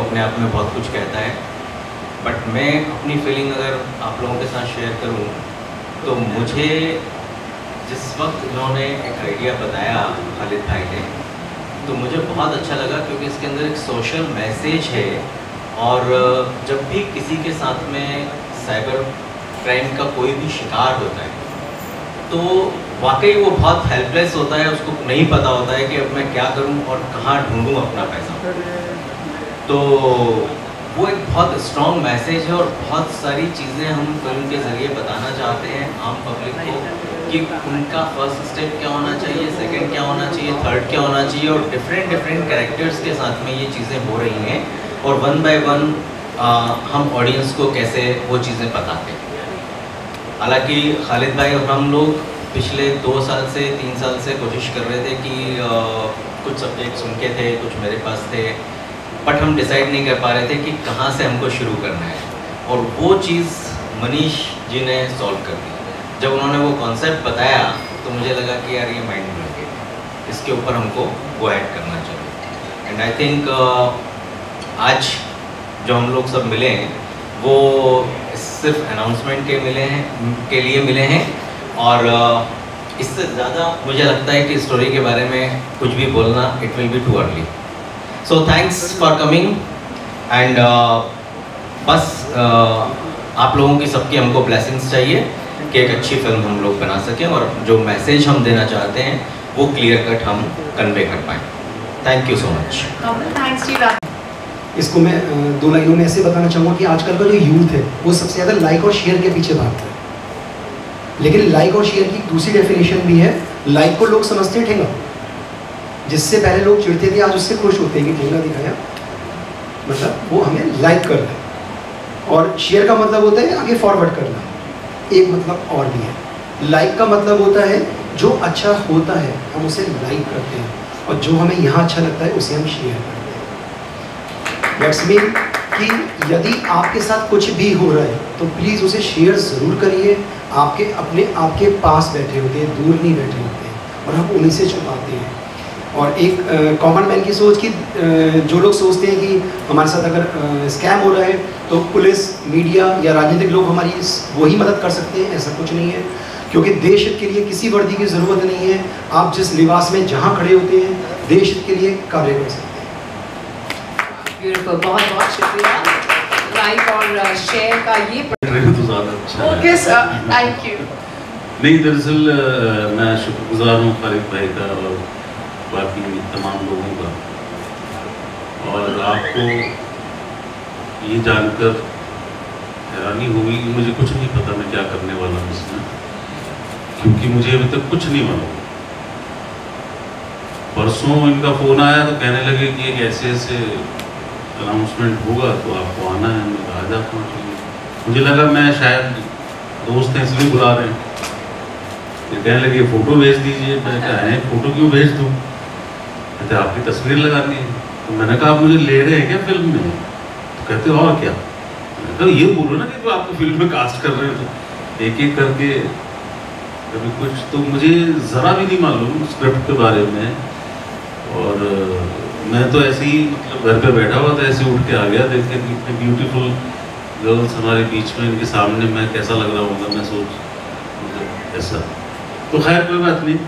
अपने आप में बहुत कुछ कहता है, बट मैं अपनी फीलिंग अगर आप लोगों के साथ शेयर करूं तो मुझे जिस वक्त इन्होंने एक आइडिया बताया खालिद भाई ने, तो मुझे बहुत अच्छा लगा क्योंकि इसके अंदर एक सोशल मैसेज है। और जब भी किसी के साथ में साइबर क्राइम का कोई भी शिकार होता है तो वाकई वो बहुत हेल्पलेस होता है, उसको नहीं पता होता है कि अब मैं क्या करूं और कहां ढूंढूं अपना पैसा। तो वो एक बहुत स्ट्रॉन्ग मैसेज है और बहुत सारी चीज़ें हम फिल्म के ज़रिए बताना चाहते हैं आम पब्लिक को कि उनका फर्स्ट स्टेप क्या होना चाहिए, सेकंड क्या होना चाहिए, थर्ड क्या होना चाहिए, और डिफरेंट कैरेक्टर्स के साथ में ये चीज़ें हो रही हैं और वन बाय वन हम ऑडियंस को कैसे वो चीज़ें बताते हैं। हालांकि खालिद भाई और हम लोग पिछले 2 साल से 3 साल से कोशिश कर रहे थे कि कुछ सब्जेक्ट्स उनके थे, कुछ मेरे पास थे, बट हम डिसाइड नहीं कर पा रहे थे कि कहाँ से हमको शुरू करना है। और वो चीज़ मनीष जी ने सॉल्व कर दी। जब उन्होंने वो कॉन्सेप्ट बताया तो मुझे लगा कि यार ये माइंड ब्लोइंग है, इसके ऊपर हमको गो ऐड करना चाहिए। एंड आई थिंक आज जो हम लोग सब मिले हैं वो सिर्फ अनाउंसमेंट के लिए मिले हैं, और इससे ज़्यादा मुझे लगता है कि स्टोरी के बारे में कुछ भी बोलना it will be too early. So thanks for coming and बस आप लोगों की सबकी हमको ब्लेसिंग्स चाहिए कि एक अच्छी फिल्म हम लोग बना सकें और जो मैसेज हम देना चाहते हैं वो क्लियर कट हम कन्वे कर पाएँ। Thank you so much. इसको मैं 2 लाइनों में ऐसे बताना चाहूँगा कि आजकल का जो यूथ है वो सबसे ज़्यादा लाइक और शेयर के पीछे भागता है, लेकिन लाइक और शेयर की दूसरी डेफिनेशन भी है। लाइक को लोग समझते हैं ठेंगा, जिससे पहले लोग चिढ़ते थे आज उससे खुश होते हैं कि ठेंगा दिखाया, मतलब वो हमें लाइक कर रहे हैं। और शेयर का मतलब होता है आगे फॉरवर्ड करना, एक मतलब और भी है। लाइक का मतलब होता है जो अच्छा होता है हम उसे लाइक करते हैं, और जो हमें यहाँ अच्छा लगता है उसे हम शेयर करते हैं। दैट्स मीन कि यदि आपके साथ कुछ भी हो रहा है तो प्लीज़ उसे शेयर ज़रूर करिए। आपके पास बैठे होते हैं, दूर नहीं बैठे होते हैं, और हम उन्हीं से छुपाते हैं। और एक कॉमन मैन की सोच कि जो लोग सोचते हैं कि हमारे साथ अगर स्कैम हो रहा है तो पुलिस, मीडिया या राजनीतिक लोग हमारी वही मदद कर सकते हैं, ऐसा कुछ नहीं है। क्योंकि देश हित के लिए किसी वर्दी की ज़रूरत नहीं है। आप जिस लिबास में जहाँ खड़े होते हैं देश हित के लिए कार्य कर सकते हैं। ब्यूटीफुल, बहुत बहुत शुक्रिया। लाइक और शेयर का ये तो ज़्यादा अच्छा ओके सर, थैंक यू। नहीं, दरअसल मैं शुक्रगुजार हूँ खालिद भाई का और बाकी तमाम लोगों का, और आपको ये जानकर हैरानी हुई कि मुझे कुछ नहीं पता मैं क्या करने वाला हूँ इसमें, क्योंकि मुझे अभी तक कुछ नहीं मालूम। परसों इनका फ़ोन आया तो कहने लगे कि एक ऐसे अनाउंसमेंट होगा तो आपको आना है। मैं आ जाता हूँ। मुझे लगा मैं शायद दोस्त हैं इसलिए बुला रहे हैं। तो कहने लगे फ़ोटो भेज दीजिए। मैं कहा है फ़ोटो क्यों भेज दूँ, कहते आपकी तस्वीर लगानी है। तो मैंने कहा आप मुझे ले रहे हैं क्या फिल्म में? तो कहते और क्या। मैंने कहा ये बोलो ना कि जो आपको फिल्म में कास्ट कर रहे हो। तो एक एक करके कभी कुछ, तो मुझे ज़रा भी नहीं मालूम स्क्रिप्ट के बारे में, और मैं तो ऐसे ही मतलब घर पे बैठा हुआ था, ऐसे उठ के आ गया देख के इतने ब्यूटीफुल गर्ल्स हमारे बीच में, इनके सामने मैं कैसा लग रहा होगा, मैं सोच मतलब ऐसा। तो खैर कोई बात नहीं।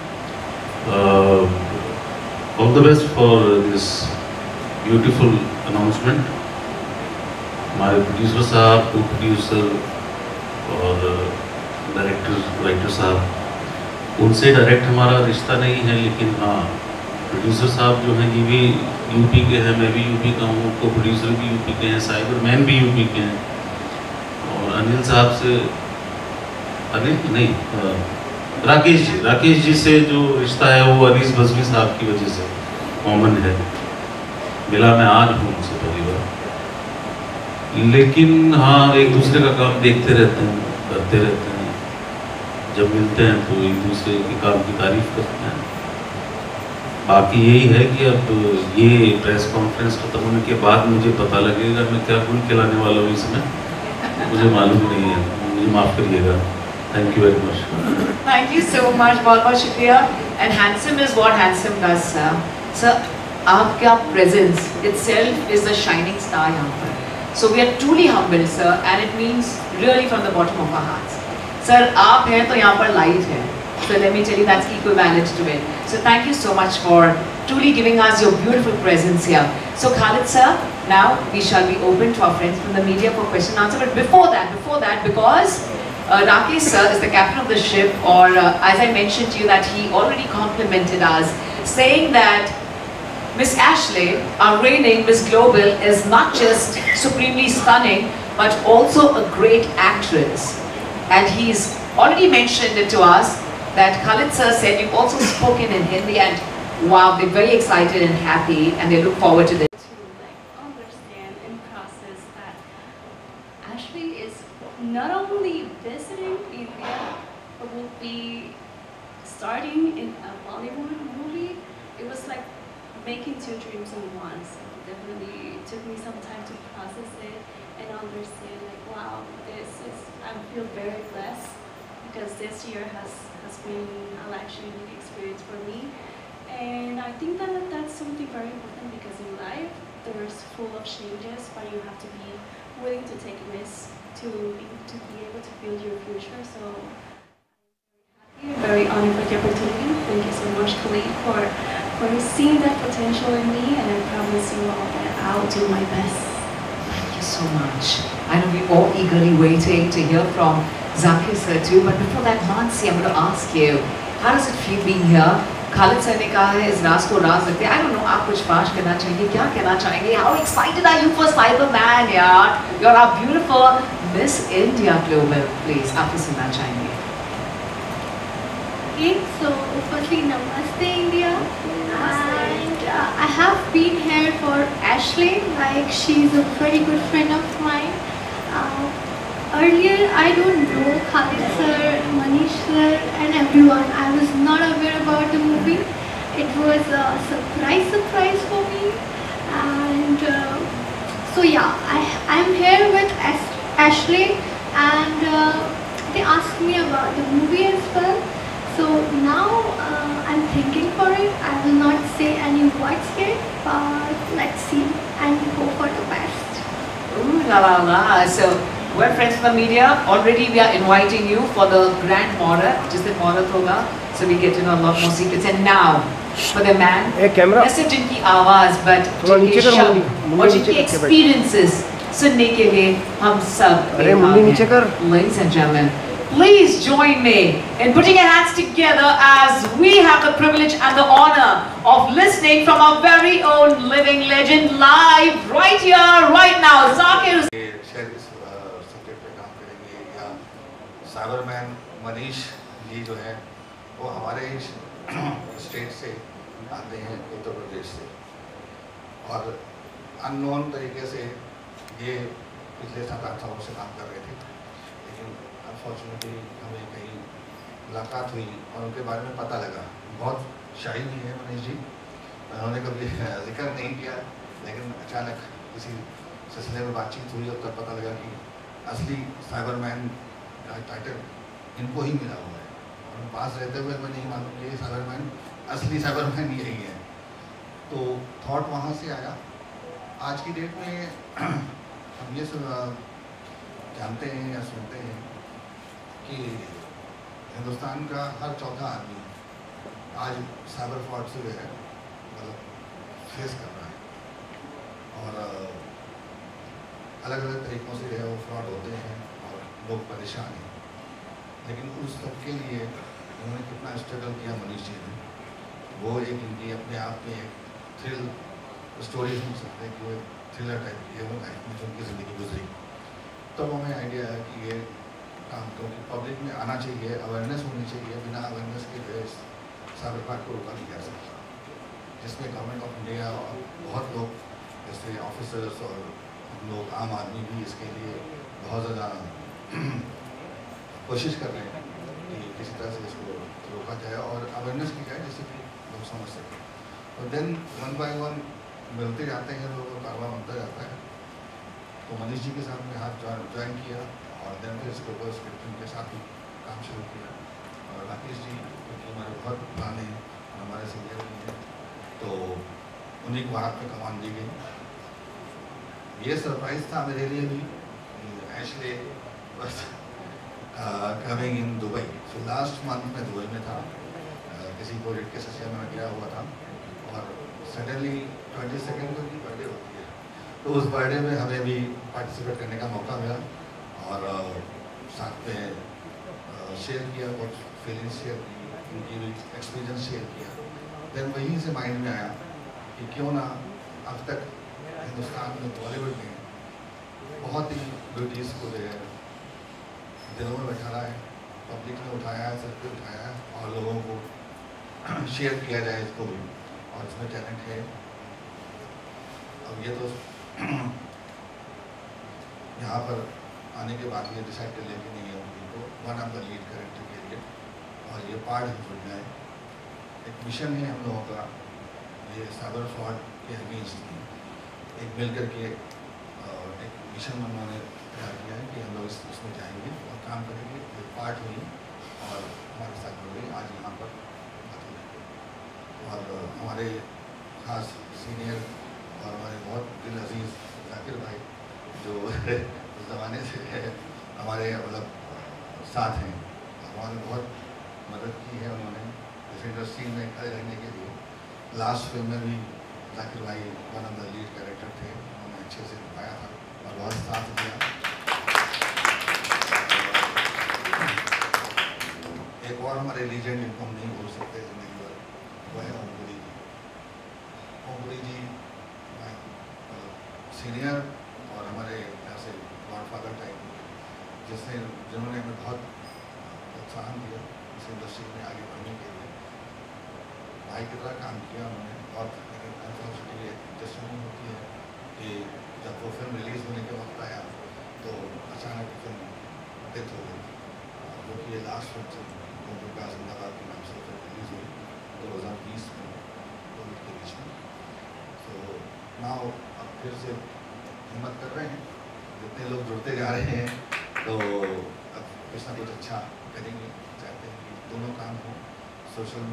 All the best for this beautiful announcement. हमारे प्रोड्यूसर साहब, को प्रोड्यूसर और राइटर साहब, उनसे डायरेक्ट हमारा रिश्ता नहीं है, लेकिन हाँ प्रोड्यूसर साहब जो हैं ये भी यूपी के हैं, मैं भी यूपी का हूँ, को प्रोड्यूसर भी यूपी के हैं, साइबर मैन भी यूपी के हैं। और अनिल साहब से, अनिल नहीं, राकेश जी से जो रिश्ता है वो अनीस बजमी साहब की वजह से कॉमन है, मिला मैं आज हूँ उनसे पहली बार। लेकिन हाँ एक दूसरे का काम देखते रहते हैं, करते रहते हैं, जब मिलते हैं तो एक दूसरे के काम की तारीफ करते हैं। बाकी यही है कि अब ये प्रेस कॉन्फ्रेंस खत्म होने के बाद मुझे पता लगेगा मैं क्या गुल खिलाने वाला हूँ इसमें, मुझे मालूम नहीं है, मुझे माफ़ करिएगा। Thank you very much. Thank you so much, बहुत बहुत शुक्रिया। And handsome is what handsome does sir. Sir आपका presence itself is a shining star यहाँ पर. So we are truly humbled, sir, and it means really from the bottom of our hearts. Sir, आप हैं तो यहाँ पर light है. So let me tell you, that's equivalent to it. So thank you so much for truly giving us your beautiful presence here. So Khalid sir, now we shall be open to our friends from the media for question and answer. But before that, because Rakesh sir is the captain of the ship, or as I mentioned to you that he already complimented us, saying that Miss Ashley, our reigning Miss Global, is not just supremely stunning, but also a great actress. And he's already mentioned it to us that Khalid sir said you've also spoken in Hindi, and wow, they're very excited and happy, and they look forward to this. To understand and process that Ashley is not only visiting India, but will be starting in a Bollywood movie. It was like making two dreams in one. So definitely took me some time to process it and understand like, wow, I feel very blessed because this year has been a life-changing experience for me. And I think that that's something very important because in life there's full of changes, but you have to be willing to take risks to be able to build your future. So I'm very honored for the opportunity. Thank you so much, Khalid, for seeing that potential in me, and I promise you all that I'll do my best. Thank you so much. I know we're all eagerly waiting to hear from Zakir sir too, but before that, Mansi, I'm going to ask you, how does it feel being here? Khalid sir ने कहा है इस राज को राज रखते हैं. I don't know, आप कुछ पाश करना चाहेंगे, क्या कहना चाहेंगे? How excited are you for Cyberman, यार? You're our beautiful Miss India Global. Please, आप भी सुनना चाहेंगे? Okay, so firstly, Namaste India, and I have been here for Ashley, like she's a very good friend of mine. Earlier, I don't know Khalid sir, Manish sir and everyone. I was not aware about the movie. It was a surprise for me, and so yeah, I'm here with Ashley, and they asked me about the movie as well. So now I'm thinking for it. I will not say any words yet, but let's see and hope for the best. Ooh la la la. So we're friends from the media. Already we are inviting you for the grand Muhurat, जिस दिन मुहूर्त होगा. So we get to know a lot more secrets. And now for the man, न सिर्फ जिनकी आवाज, but जिनके शब्द और जिनके experiences सुनने के लिए हम सब ladies and gentlemen, please join me in putting your hands together as we have the privilege and the honor of listening from our very own living legend live right here, right now. Zakir. शायद इस subject पे काम करेंगे, या साइबरमैन मनीष जी जो है वो हमारे स्टेट से आते हैं, उत्तर प्रदेश से, और अननोन तरीके से ये पिछले 7-8 सालों से काम कर रहे थे, लेकिन अनफॉर्चुनेटली हमें कहीं मुलाकात हुई और उनके बारे में पता लगा. बहुत शाही भी है मनीष जी, उन्होंने कभी जिक्र नहीं किया, लेकिन अचानक किसी सिलसिले में बातचीत हुई और तब पता लगा कि असली साइबरमैन का टाइटल इनको ही मिला हुआ है, और पास रहते हुए हमें नहीं मालूम कि ये साइबरमैन असली साइबरमैन यही है. तो थॉट वहाँ से आया. आज की डेट में हम ये सब जानते हैं या सुनते हैं कि हिंदुस्तान का हर चौथा आदमी आज साइबर फ्रॉड से जो है मतलब फेस कर रहा है, और अलग अलग तरीक़ों से जो है वो फ्रॉड होते हैं और लोग परेशान हैं. लेकिन उस सब के लिए उन्होंने कितना स्ट्रगल किया मनीष जी ने, वो एक इनकी अपने आप में एक थ्रिल स्टोरी सुन सकते हैं कि वो एक थ्रिलर टाइप की है वो लाइफ में जो उनकी ज़िंदगी गुजरी. तब हमें आइडिया है कि ये काम क्योंकि पब्लिक में आना चाहिए, अवेयरनेस होनी चाहिए. बिना अवेयरनेस के जो साइबर फ्रॉड को रोका नहीं जा सकता, जिसमें गवर्नमेंट ऑफ इंडिया और बहुत लोग जैसे ऑफिसर्स और लोग आम आदमी भी इसके लिए बहुत ज़्यादा कोशिश कर रहे हैं कि किसी तरह से इसको रोका जाए और अवेयरनेस की जाए जिससे कि लोग समझ सकें. और देन 1 बाय 1 मिलते जाते हैं लोगों का कारवा बनता जाता है. तो मनीष जी के साथ में हाथ ज्वाइन किया और देन फिर इसके ऊपर स्क्रिप्टिंग के साथ ही काम शुरू किया. और राकेश जी क्योंकि हमारे बहुत पुराने हमारे सीनियर भी हैं, तो उन्हीं को हाथ में कमान दी गई ये सरप्राइज था मेरे लिए भी, एशले बस coming in Dubai. So last month में दुबई में था, किसी प्रोजेक्ट के सिलसिले में गया हुआ था, और सडनली 22 को की बर्थडे होती है, तो उस बर्थडे में हमें भी पार्टिसिपेट करने का मौका मिला, और साथ में शेयर किया, बहुत फीलिंग्स शेयर की, उनकी भी एक्सपीरियंस शेयर किया। देन वहीं से माइंड में आया कि क्यों ना अब तक हिंदुस्तान में, बॉलीवुड में बहुत ही ब्यूटीज़ को जो है दिलों में बैठा रहा है, पब्लिक ने उठाया है, सब पे उठाया है, और लोगों को शेयर किया जाए इसको भी, और इसमें टैलेंट है। अब ये तो यहाँ पर आने के बाद ये डिसाइड कर लिया कि नहीं है उनको one of the lead character के लिए, और ये पार्ट हम जुड़ जाए। एक मिशन है हम लोगों का, ये साइबर फ्रॉड के अगेंस्ट एक मिल करके एक मिशन उन्होंने तैयार किया है कि हम लोग इसमें जाएंगे और काम करेंगे। एक पार्ट हुई और हमारे साथ जुड़ गई, आज यहाँ पर बात हुई। और हमारे खास सीनियर और हमारे बहुत दिल अजीज़ जाकिर भाई, जो उस ज़माने से है हमारे मतलब साथ हैं, हमारी बहुत मदद की है उन्होंने इस इंडस्ट्री में खड़े रहने के लिए। लास्ट फिल्म में भी जाकिर भाई one of the lead character थे, उन्होंने अच्छे से निभाया था और बहुत साथ दिया। एक और हमारे लीजेंड इनको हम नहीं भूल सकते जिंदगी भर, वो है ओमपुरी जी। ओमपुरी जी सीनियर और हमारे यहाँ से गॉडफादर टाइप, जिन्होंने हमें बहुत प्रोत्साहन दिया इस इंडस्ट्री में आगे बढ़ने के लिए। भाई की तरह काम किया उन्होंने, बहुत अनफॉर्चुनेटली टेस्टिमनी होती है कि जब वो फिल्म रिलीज़ होने के वक्त आया तो अचानक फिल्म डेथ हो गई, जो कि ये लास्ट फिल्म थी दुर्गा जिंदाबाद के नाम से फिल्म रिलीज़ हुई 2020 में कोविड के बीच में। तो नाउ अब फिर से हिम्मत कर रहे हैं, जितने लोग जुड़ते जा रहे हैं तो अब कुछ ना कुछ अच्छा करेंगे। चाहते हैं कि दोनों काम हो, सोशल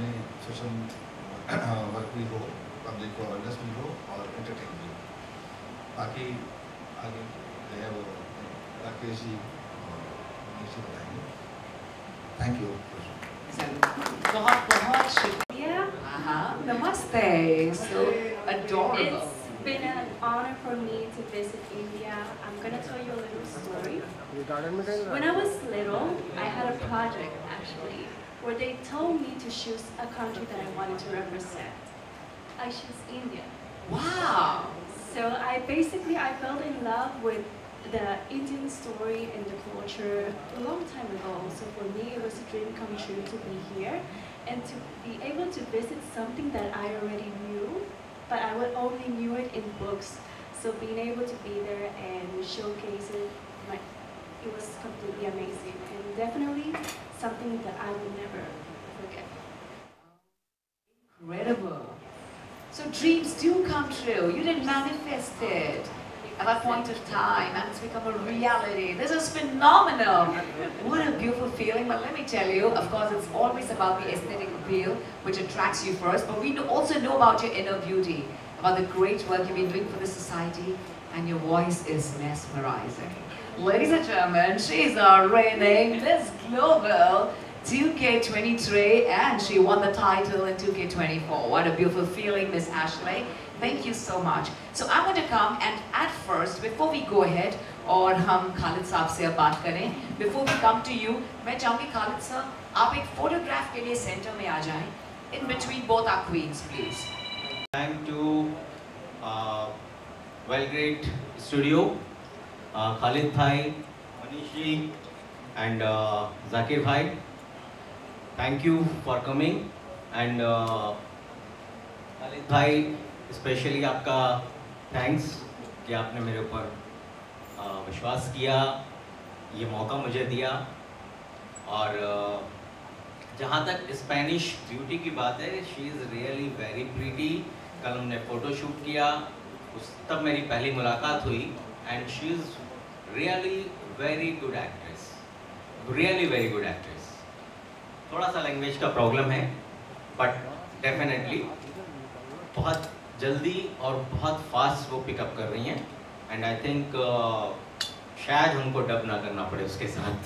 वर्क भी हो, पब्लिक को अवेयरनेस भी हो और एंटरटेन भी हो। बाकी आगे जो है वो राकेश जी और मनीष जी बताएंगे। Thank you. बहुत बहुत शुक्रिया। नमस्ते। So adorable. It's been an honor for me to visit India. I'm going to tell you a little story. When I was little, I had a project actually where they told me to choose a country that I wanted to represent. I chose India. Wow. So I fell in love with the Indian story and the culture a long time ago. So for me, it was a dream come true to be here and to be able to visit something that I already knew, but I would only knew it in books. So being able to be there and showcase it, it was completely amazing and definitely something that I will never forget. Incredible. So dreams do come true. You didn't manifest it at that point of time and it's become a reality. This is phenomenal. What a beautiful feeling. But let me tell you, of course, it's always about the aesthetic appeal which attracts you first. But we also know about your inner beauty, about the great work you've been doing for the society, and your voice is mesmerizing. Ladies and gentlemen, she's our reigning Miss Global 2K23 and she won the title in 2K24. What a beautiful feeling, Miss Ashley. Thank you so much. So I'm going to come and at first, before we go ahead और हम खालिद साहब से अब बात करें, before we come to you, मैं चाहूँगी खालिद साहब आप एक फोटोग्राफ के लिए सेंटर में आ जाएं, in between both our queens, please. Thank to Well-Great Studio, Khalid Bhai, Manish ji and Zakir Bhai. Thank you for coming and Khalid Bhai, specially आपका थैंक्स कि आपने मेरे ऊपर विश्वास किया, ये मौका मुझे दिया। और जहाँ तक स्पेनिश ब्यूटी की बात है, she is really very pretty. कल हमने फ़ोटो शूट किया, तब मेरी पहली मुलाकात हुई and she is really very good actress, really very good actress. थोड़ा सा लैंग्वेज का प्रॉब्लम है बट डेफिनेटली बहुत जल्दी और बहुत फास्ट वो पिकअप कर रही हैं एंड आई थिंक शायद हमको डब ना करना पड़े उसके साथ।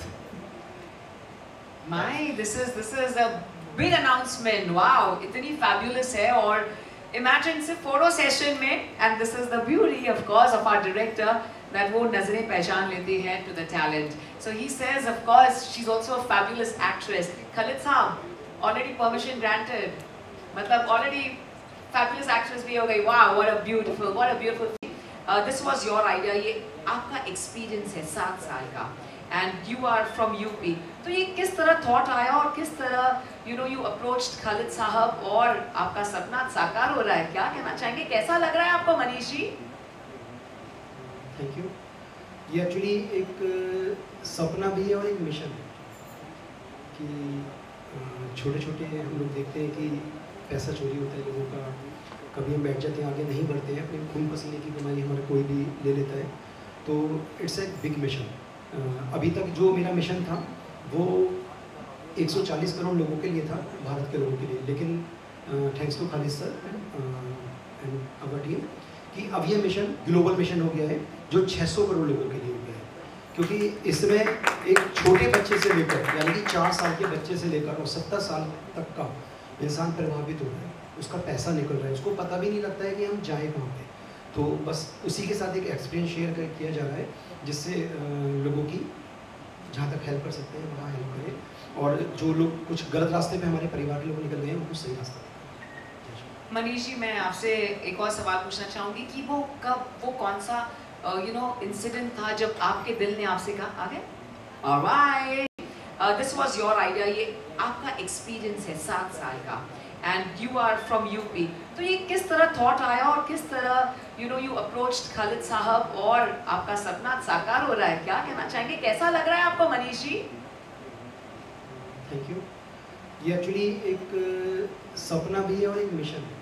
My, this is a big announcement. Wow, इतनी fabulous है। और imagine सिर्फ photo session में, and this is the beauty of course of our director, that वो नजरें पहचान लेती है to the talent. So he says of course she's also a fabulous actress. Khalid साहब, already permission granted. मतलब already fabulous actress भी हो गई। Wow, what a beautiful thing. This was your idea, ये आपका experience है 7 साल का, and you are from UP. तो ये किस तरह thought आया और किस तरह you approached Khalid साहब और आपका सपना साकार हो रहा है? क्या कहना चाहेंगे, कैसा लग रहा है आपको मनीष जी? Thank you. ये एक्चुअली एक सपना भी है और एक मिशन है कि छोटे छोटे हम लोग देखते हैं कि पैसा चोरी होता है लोगों का, कभी हम बैठ जाते हैं, आगे नहीं बढ़ते हैं, अपने खून पसीने की कमाई हमारा कोई भी ले लेता है। तो इट्स ए बिग मिशन। अभी तक जो मेरा मिशन था वो 140 करोड़ लोगों के लिए था, भारत के लोगों के लिए, लेकिन thanks to Khalid sir and our team कि अब ये मिशन ग्लोबल मिशन हो गया है जो 600 करोड़ लोगों के लिए हो गया है। क्योंकि इसमें एक छोटे बच्चे से लेकर यानी कि 4 साल के बच्चे से लेकर और 70 साल तक का इंसान प्रभावित हो रहा है, उसका पैसा निकल रहा है, उसको पता भी नहीं लगता है कि हम जाए कहाँ पे। तो बस उसी के साथ एक एक्सपीरियंस शेयर किया जा रहा है जिससे लोगों की जहाँ तक हेल्प कर सकते हैं वहाँ हेल्प करें, और जो लोग कुछ गलत रास्ते पे हमारे परिवार के लोग निकल गए हैं उनको सही रास्ता दें। मनीष जी, मैं आपसे एक और सवाल पूछना चाहूँगी कि वो कौन सा इंसिडेंट था जब आपके दिल ने आपसे कहा आगे alright, this was your idea, ये आपका एक्सपीरियंस है 7 साल का, and you are from UP. तो ये किस तरह थॉट आया और किस तरह you approached खालिद साहब और आपका सपना साकार हो रहा है? क्या कहना चाहेंगे, कैसा लग रहा है आपको मनीष जी? Thank you. ये एक्चुअली एक सपना भी है और एक मिशन है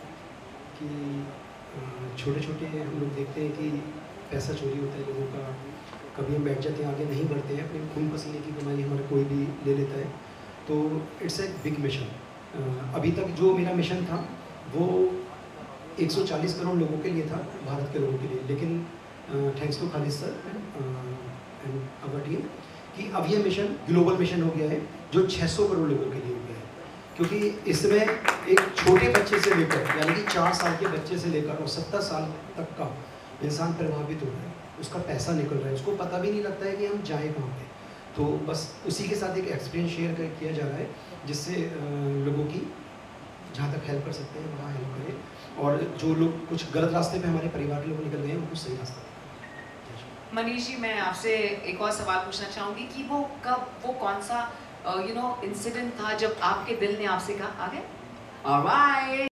कि छोटे छोटे हम लोग देखते हैं कि पैसा चोरी होता है लोगों का, कभी हम बैठ जाते हैं, आगे नहीं बढ़ते हैं, अपने खून पसीने की कमाई हमारा कोई भी ले लेता है। तो इट्स ए बिग मिशन। अभी तक जो मेरा मिशन था वो 140 करोड़ लोगों के लिए था, भारत के लोगों के लिए, लेकिन thanks to Khalid sir and our team कि अब ये मिशन ग्लोबल मिशन हो गया है जो 600 करोड़ लोगों के लिए हो गया है। क्योंकि इसमें एक छोटे बच्चे से लेकर यानी कि 4 साल के बच्चे से लेकर और 70 साल तक का इंसान प्रभावित हो रहा है, उसका पैसा निकल रहा है, उसको पता भी नहीं लगता है कि हम जाए कहाँ पे। तो बस उसी के साथ एक एक्सपीरियंस शेयर किया जा रहा है जिससे लोगों की जहाँ तक हेल्प कर सकते हैं वहाँ हेल्प करें, और जो लोग कुछ गलत रास्ते पे हमारे परिवार के लोग निकल गए हैं उनको सही रास्ता दें। मनीष जी, मैं आपसे एक और सवाल पूछना चाहूँगी कि वो कौन सा इंसिडेंट था जब आपके दिल ने आपसे कहा आगे ऑलराइट,